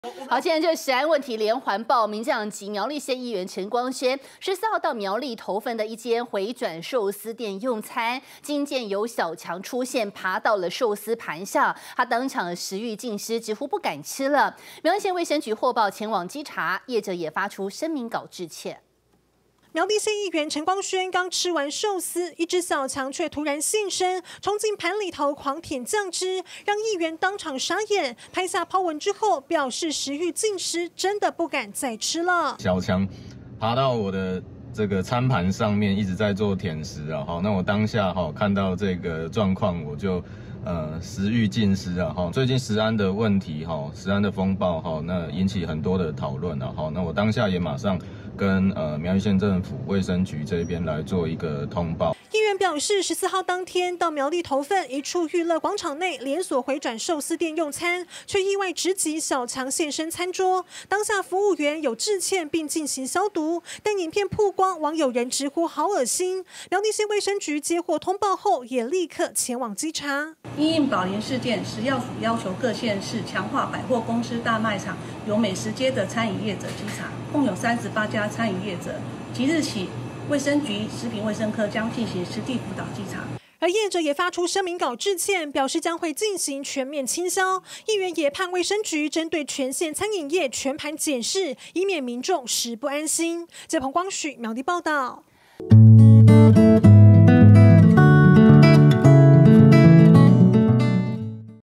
好，今天这食安问题连环爆，民进党籍苗栗县议员陈光轩14号到苗栗头份的一间回转寿司店用餐，惊见有小强出现，爬到了寿司盘上，他当场食欲尽失，几乎不敢吃了。苗栗县卫生局获报前往稽查，业者也发出声明稿致歉。 苗栗县议员陈光轩刚吃完寿司，一只小强却突然现身，冲进盘里头狂舔酱汁，让议员当场傻眼。拍下抛文之后，表示食欲尽失，真的不敢再吃了。 小强爬到我的这个餐盘上面，一直在做舔食啊。好，那我当下看到这个状况，我就食欲尽失啊。最近食安的问题食安的风暴那引起很多的讨论啊。那我当下也马上跟苗栗县政府卫生局这边来做一个通报。 议员表示，14号当天到苗栗头份一处娱乐广场内连锁回转寿司店用餐，却意外直击小强现身餐桌。当下服务员有致歉并进行消毒，但影片曝光，网友人直呼好恶心。苗栗县卫生局接获通报后，也立刻前往稽查。 因应宝莲事件，食药署要求各县市强化百货公司、大卖场有美食街的餐饮业者稽查，共有38家餐饮业者。即日起，卫生局食品卫生科将进行实地辅导稽查。 而业者也发出声明稿致歉，表示将会进行全面清消。议员也盼卫生局针对全县餐饮业全盘检视，以免民众食不安心。彭光许苗栗报道。